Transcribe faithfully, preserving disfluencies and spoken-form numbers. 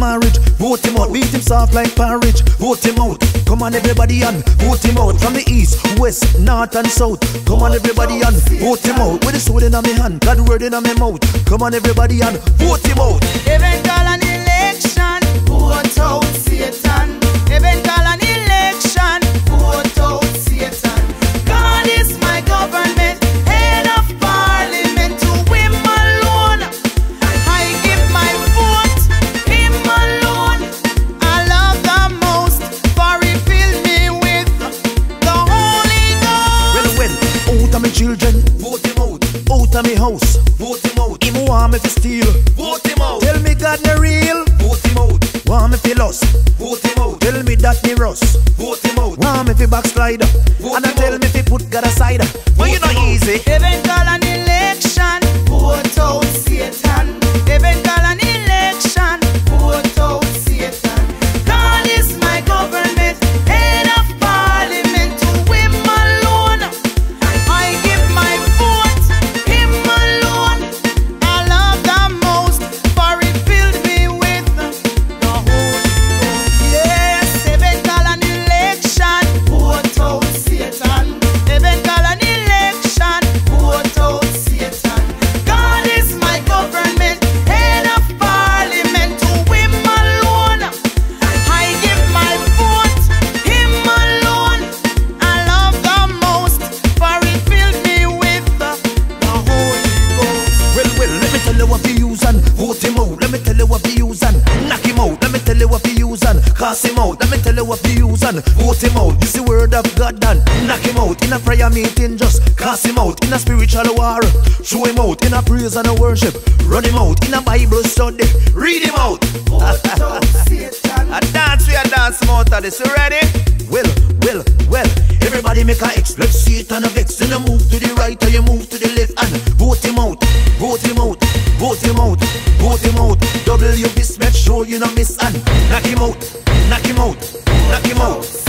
marriage. Vote him out, beat him soft like porridge. Vote him out, come on everybody and vote him out. From the east, west, north and south. Come on everybody and vote him out. With the sword in my hand, God word in my mouth. Come on everybody and vote him out. Even call an election, vote out Satan. Even call an election, vote out Satan. God is my government, head of parliament. To him alone I give my vote, him alone I love the most, for he filled me with the Holy Ghost. Well, well, out of my children, vote him out. Out of my house, vote him out. Him want me to steal, vote him out. Tell me God no real, vote him out. Want me to lost, vote him out. Tell me that me rust, vote him out. Want me to backslide, vote and I tell out. Me to put God aside. But you know easy. Even call an election, vote out Satan. Even call an election, vote out Satan. God is my government, head of parliament. To him alone I give my vote, him alone I love the most, for he filled me with the Holy Ghost. Yes, even call an election, vote out Satan. Even call an election, vote out Satan. God is my government, head of parliament. To him alone I give my vote, him alone I love the most, for he filled me with the, the Holy Ghost. Well, well, let me tell you what we use and vote him out. Let me tell you what we use and knock him out. Let me tell you what we use and cast him out. Let me tell you what we use and vote him out. This is the word of God and knock him out. In a prayer meeting, just cast him out. In a spiritual war, show him out. In a praise and a worship, run him out. In a Bible study, read him out. Vote out Satan. A dance, we a dance out of this. You ready? Well, well, well. Everybody make a X. Let's see it and a vex. Then you move to the right or you move to the left and vote him out. Vote him out. Vote him out. Vote him out. Double your fist, make sure you don't miss and knock him out. Knock him out. Knock him out.